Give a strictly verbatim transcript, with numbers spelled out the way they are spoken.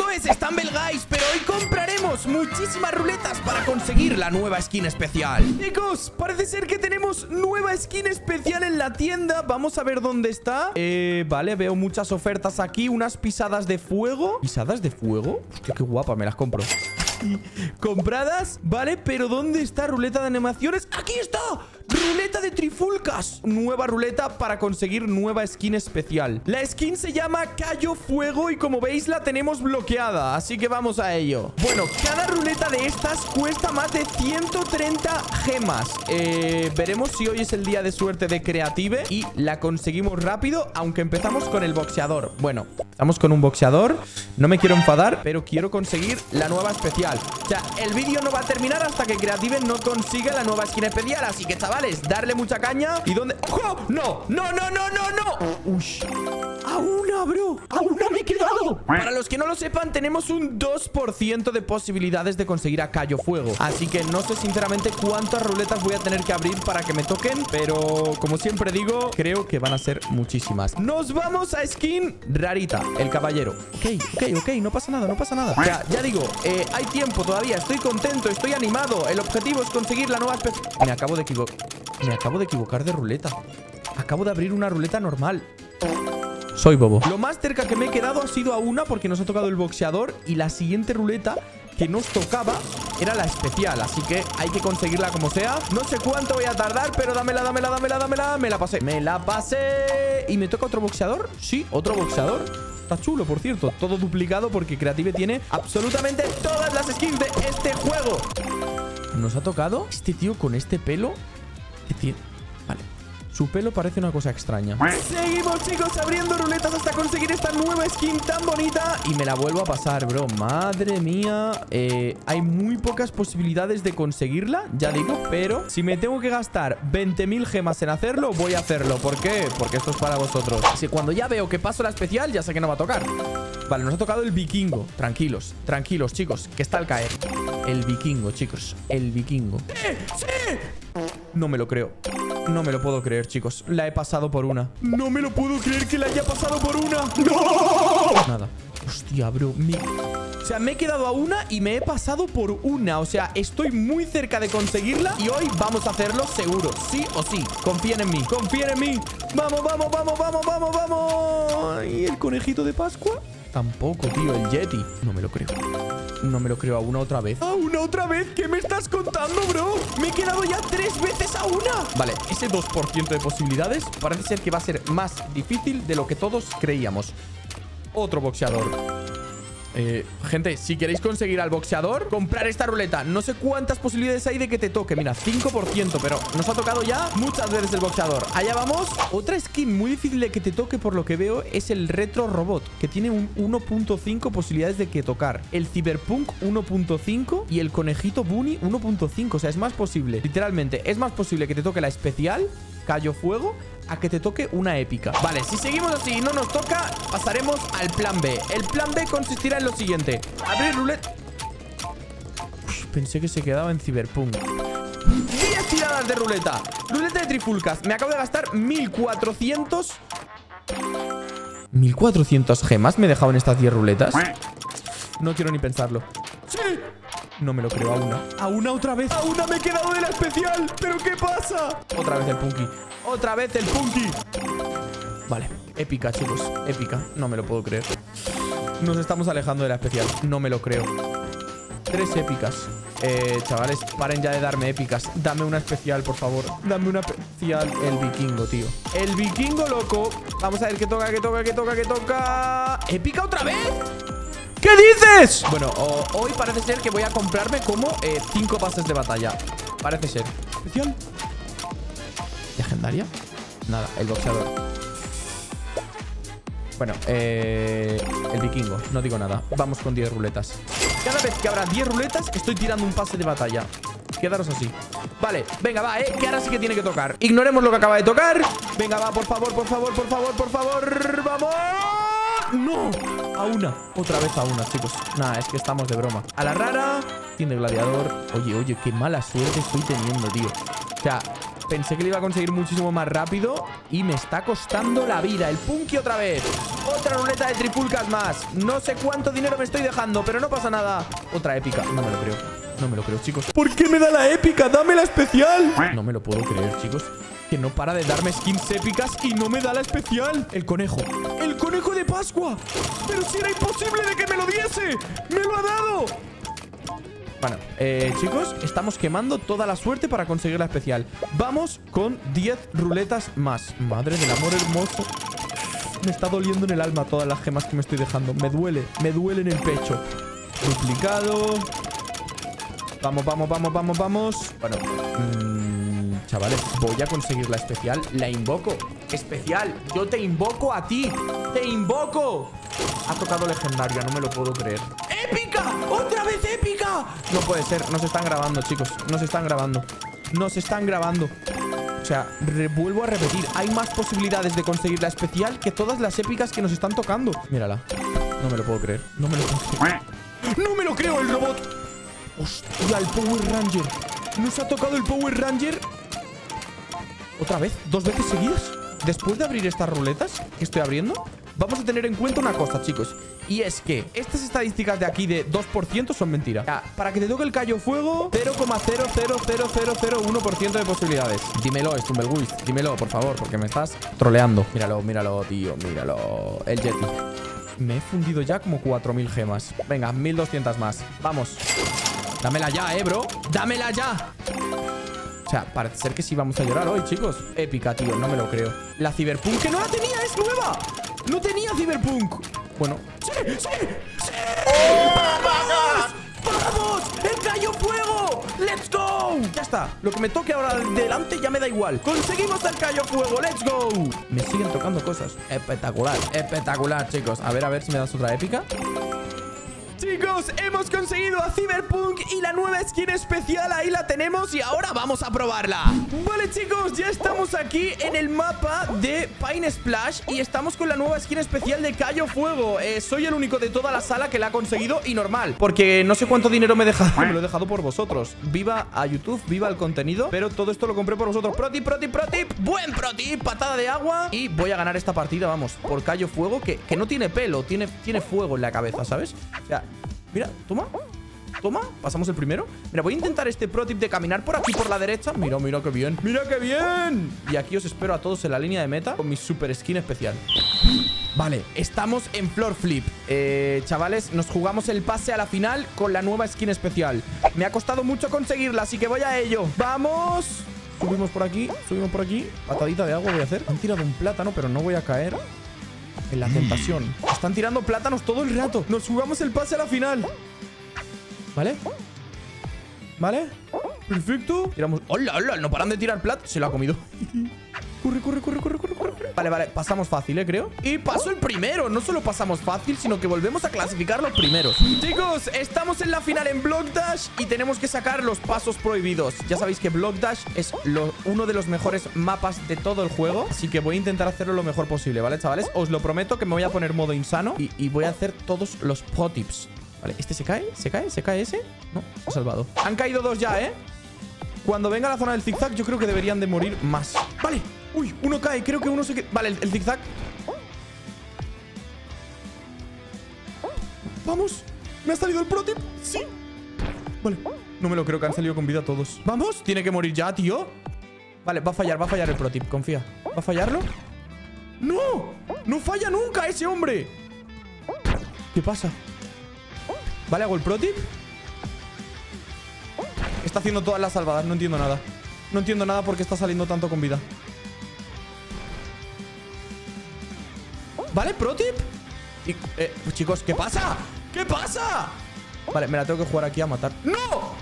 vez, Stumble Guys, pero hoy compraremos muchísimas ruletas para conseguir la nueva skin especial. Chicos, parece ser que tenemos nueva skin especial en la tienda. Vamos a ver dónde está. Eh, vale, veo muchas ofertas aquí. Unas pisadas de fuego. ¿Pisadas de fuego? Hostia, qué guapa, me las compro. Compradas, vale, pero ¿dónde está ruleta de animaciones? ¡Aquí está! Ruleta de trifulcas. Nueva ruleta para conseguir nueva skin especial. La skin se llama Cayo Fuego y como veis la tenemos bloqueada, así que vamos a ello. Bueno, cada ruleta de estas cuesta más de ciento treinta gemas. eh, Veremos si hoy es el día de suerte de Creative y la conseguimos rápido, aunque empezamos con el boxeador. Bueno, estamos con un boxeador. No me quiero enfadar, pero quiero conseguir la nueva especial. O sea, el vídeo no va a terminar hasta que Creative no consiga la nueva skin especial. Así que, chavales, darle mucha caña. ¿Y dónde? ¡Ojo! ¡No! ¡No, no, no, no, no! ¡Ush! ¡A una, bro! ¡A una me he quedado! Para los que no lo sepan, tenemos un dos por ciento de posibilidades de conseguir a Cayo Fuego. Así que no sé sinceramente cuántas ruletas voy a tener que abrir para que me toquen. Pero, como siempre digo, creo que van a ser muchísimas. Nos vamos a skin rarita, el caballero. Ok, ok, ok, no pasa nada, no pasa nada. O sea, ya digo, eh, hay tiempo todavía. Estoy contento, estoy animado. El objetivo es conseguir la nueva especie. Me acabo de equivocar. Me acabo de equivocar de ruleta. Acabo de abrir una ruleta normal. Soy bobo. Lo más cerca que me he quedado ha sido a una porque nos ha tocado el boxeador. Y la siguiente ruleta que nos tocaba era la especial, así que hay que conseguirla como sea. No sé cuánto voy a tardar, pero dámela, dámela, dámela, dámela. Me la pasé, me la pasé. ¿Y me toca otro boxeador? Sí, otro boxeador. Está chulo, por cierto. Todo duplicado porque Creative tiene absolutamente todas las skins de este juego. Nos ha tocado este tío con este pelo que tiene... Vale. Su pelo parece una cosa extraña. Seguimos, chicos, abriendo ruletas hasta conseguir esta nueva skin tan bonita. Y me la vuelvo a pasar, bro. Madre mía. Eh, hay muy pocas posibilidades de conseguirla, ya digo. Pero si me tengo que gastar veinte mil gemas en hacerlo, voy a hacerlo. ¿Por qué? Porque esto es para vosotros. Si cuando ya veo que paso la especial, ya sé que no va a tocar. Vale, nos ha tocado el vikingo. Tranquilos, tranquilos, chicos, que está al caer. El vikingo, chicos. El vikingo. ¡Sí! ¡Sí! No me lo creo. No me lo puedo creer, chicos. La he pasado por una. No me lo puedo creer que la haya pasado por una. ¡No! Nada. Hostia, bro. Me... O sea, me he quedado a una y me he pasado por una. O sea, estoy muy cerca de conseguirla. Y hoy vamos a hacerlo seguro. Sí o sí. Confíen en mí. Confíen en mí. Vamos, vamos, vamos, vamos, vamos, vamos. ¿Y el conejito de Pascua? Tampoco, tío. El Yeti. No me lo creo. No me lo creo. ¿A una otra vez? ¿A una otra vez? ¿Qué me estás contando, bro? Me he quedado ya tres veces a una. Vale, ese dos por ciento de posibilidades parece ser que va a ser más difícil de lo que todos creíamos. Otro boxeador. Eh, gente, si queréis conseguir al boxeador, comprar esta ruleta. No sé cuántas posibilidades hay de que te toque. Mira, cinco por ciento, pero nos ha tocado ya muchas veces el boxeador. Allá vamos. Otra skin muy difícil de que te toque, por lo que veo, es el retro robot, que tiene un uno punto cinco posibilidades de que tocar. El cyberpunk uno punto cinco y el conejito bunny uno punto cinco. O sea, es más posible, literalmente, es más posible que te toque la especial Cayo Fuego a que te toque una épica. Vale, si seguimos así y no nos toca, pasaremos al plan B. El plan B consistirá en lo siguiente: abrir ruleta. Uy, pensé que se quedaba en Cyberpunk. diez tiradas de ruleta. Ruleta de trifulcas. Me acabo de gastar mil cuatrocientos mil cuatrocientas gemas me he dejado en estas diez ruletas. No quiero ni pensarlo. ¡Sí! No me lo creo. A una. A una otra vez. A una me he quedado de la especial. ¿Pero qué pasa? Otra vez el Punky. Otra vez el Punky. Vale. Épica, chicos. Épica. No me lo puedo creer. Nos estamos alejando de la especial. No me lo creo. Tres épicas. Eh, chavales, paren ya de darme épicas. Dame una especial, por favor. Dame una especial. El vikingo, tío. El vikingo, loco. Vamos a ver qué toca, qué toca, qué toca, qué toca. ¿Épica otra vez? ¿Qué dices? Bueno, o, hoy parece ser que voy a comprarme como eh, cinco pases de batalla. Parece ser. ¿Especial? ¿Legendaria? Nada, el boxeador. Bueno, eh, el vikingo. No digo nada. Vamos con diez ruletas. Cada vez que habrá diez ruletas, estoy tirando un pase de batalla. Quedaros así. Vale, venga, va, eh, que ahora sí que tiene que tocar. Ignoremos lo que acaba de tocar. Venga, va, por favor, por favor, por favor, por favor. ¡Vamos! ¡No! A una. Otra vez a una, chicos. Nada, es que estamos de broma. A la rara. Tiene gladiador. Oye, oye, qué mala suerte estoy teniendo, tío. O sea, pensé que lo iba a conseguir muchísimo más rápido y me está costando la vida. El Punky otra vez. Otra ruleta de trifulcas más. No sé cuánto dinero me estoy dejando, pero no pasa nada. Otra épica. No me lo creo. No me lo creo, chicos. ¿Por qué me da la épica? ¡Dame la especial! No me lo puedo creer, chicos. Que no para de darme skins épicas y no me da la especial. El conejo. ¡El conejo de Pascua! ¡Pero si era imposible de que me lo diese! ¡Me lo ha dado! Bueno, eh, chicos, estamos quemando toda la suerte para conseguir la especial. Vamos con diez ruletas más. Madre del amor hermoso. Me está doliendo en el alma todas las gemas que me estoy dejando. Me duele, me duele en el pecho. Duplicado. Vamos, vamos, vamos, vamos, vamos. Bueno, mmm, chavales, voy a conseguir la especial. La invoco. Especial, yo te invoco a ti. ¡Te invoco! Ha tocado legendaria, no me lo puedo creer. ¡Épica! ¡Otra vez épica! No puede ser, nos están grabando, chicos. Nos están grabando. Nos están grabando. O sea, vuelvo a repetir. Hay más posibilidades de conseguir la especial que todas las épicas que nos están tocando. Mírala. No me lo puedo creer. No me lo puedo creer. ¡No me lo creo, el robot! ¡Hostia, el Power Ranger! Nos ha tocado el Power Ranger. ¿Otra vez? ¿Dos veces seguidas? Después de abrir estas ruletas que estoy abriendo, vamos a tener en cuenta una cosa, chicos. Y es que estas estadísticas de aquí de dos por ciento son mentira. Ya, para que te toque el Cayo Fuego, cero coma cero cero cero cero cero uno por ciento de posibilidades. Dímelo, Stumbleguist. Dímelo, por favor, porque me estás troleando. Míralo, míralo, tío. Míralo. El Yeti. Me he fundido ya como cuatro mil gemas. Venga, mil doscientas más. Vamos. Dámela ya, eh, bro. Dámela ya. O sea, parece ser que sí vamos a llorar hoy, chicos. Épica, tío. No me lo creo. La Cyberpunk, que no la tenía, es nueva. No tenía Cyberpunk. Bueno. ¡Sí! ¡Sí! ¡Sí! ¡Oh, ¡vamos! ¡Vamos! ¡El Cayo Fuego! ¡Let's go! Ya está. Lo que me toque ahora delante ya me da igual. ¡Conseguimos el Cayo Fuego! ¡Let's go! Me siguen tocando cosas. Espectacular. Espectacular, chicos. A ver, a ver si me das otra épica. Chicos, hemos conseguido a Cyberpunk y la nueva skin especial, ahí la tenemos y ahora vamos a probarla. Vale, chicos, ya estamos aquí en el mapa de Pine Splash y estamos con la nueva skin especial de Cayo Fuego. eh, Soy el único de toda la sala que la ha conseguido y normal, porque no sé cuánto dinero me he dejado. Me lo he dejado por vosotros. Viva a YouTube, viva el contenido, pero todo esto lo compré por vosotros. Pro tip, pro tip, pro tip. Buen pro tip, patada de agua. Y voy a ganar esta partida, vamos, por Cayo Fuego, que, que no tiene pelo, tiene, tiene fuego en la cabeza, ¿sabes? O sea... Mira, toma, toma, pasamos el primero. Mira, voy a intentar este pro tip de caminar por aquí por la derecha. Mira, mira qué bien, mira qué bien. Y aquí os espero a todos en la línea de meta con mi super skin especial. Vale, estamos en Floor Flip. eh, Chavales, nos jugamos el pase a la final con la nueva skin especial. Me ha costado mucho conseguirla, así que voy a ello. ¡Vamos! Subimos por aquí, subimos por aquí. Patadita de agua voy a hacer. Han tirado un plátano, pero no voy a caer en la tentación. Están tirando plátanos todo el rato. Nos jugamos el pase a la final. ¿Vale? ¿Vale? Perfecto. Tiramos... ¡Hola, hola! No paran de tirar plata. Se lo ha comido. Corre, corre, corre, corre, corre, corre. Vale, vale. Pasamos fácil, ¿eh? Creo. Y pasó el primero. No solo pasamos fácil, sino que volvemos a clasificar los primeros. Chicos, estamos en la final en Block Dash y tenemos que sacar los pasos prohibidos. Ya sabéis que Block Dash es lo, uno de los mejores mapas de todo el juego. Así que voy a intentar hacerlo lo mejor posible, ¿vale, chavales? Os lo prometo que me voy a poner modo insano y, y voy a hacer todos los pro tips. Vale, ¿este se cae? ¿Se cae? ¿Se cae ese? No, se ha salvado. Han caído dos ya, ¿eh? Cuando venga a la zona del zigzag, yo creo que deberían de morir más. Vale. Uy, uno cae. Creo que uno se queda. Vale, el, el zigzag. Vamos. ¿Me ha salido el pro tip? Sí. Vale. No me lo creo que han salido con vida todos. Vamos. Tiene que morir ya, tío. Vale, va a fallar, va a fallar el pro tip. Confía. ¿Va a fallarlo? ¡No! ¡No falla nunca ese hombre! ¿Qué pasa? Vale, hago el pro tip. Está haciendo todas las salvadas. No entiendo nada. No entiendo nada por qué está saliendo tanto con vida. Vale, pro tip. Y, eh, pues chicos, ¿qué pasa? ¿Qué pasa? Vale, me la tengo que jugar aquí a matar. ¡No!